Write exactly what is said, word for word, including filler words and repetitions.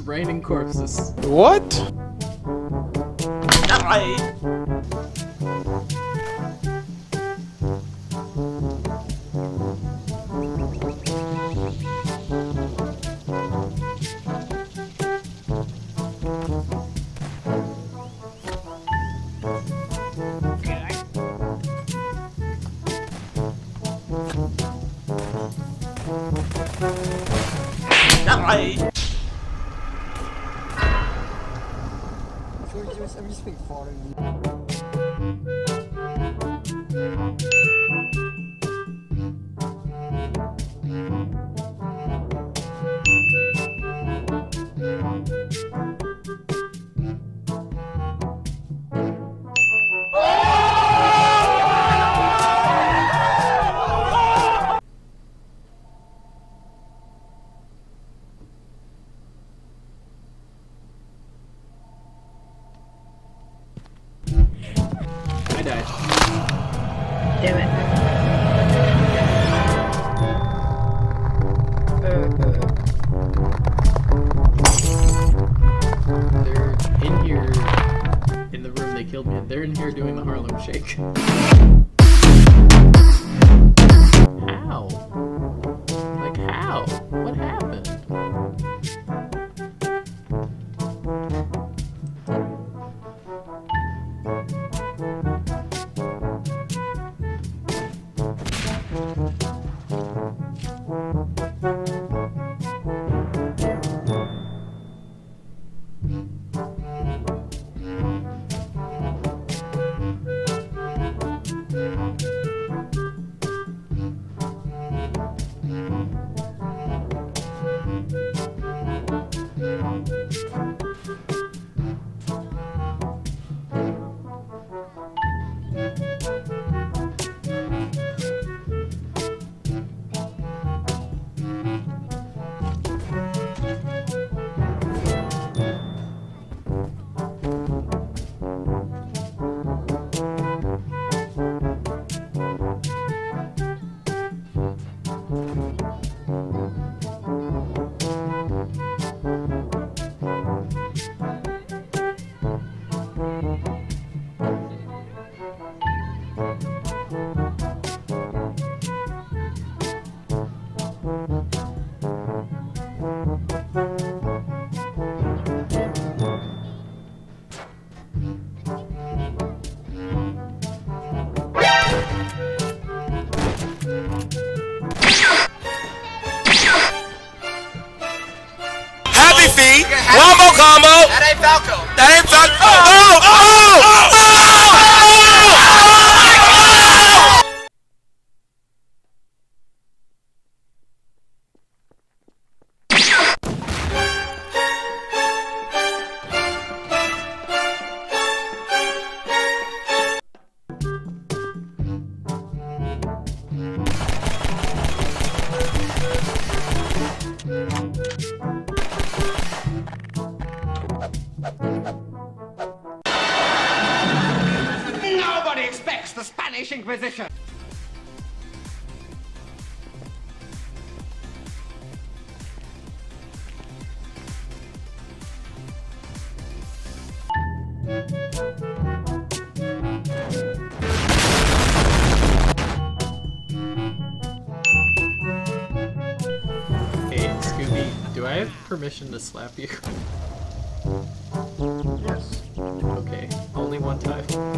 raining corpses. What? Die! Die! So just, I'm just being foreign. I died. Damn it. Uh, They're in here, in the room they killed me in. They're in here doing the Harlem Shake. How? Like how? What happened? Wombo combo! That ain't Falco! That ain't Falco! Oh! Oh! Oh! Nobody expects the Spanish Inquisition! Hey, Scooby, do I have permission to slap you? Yes. Okay, only one time.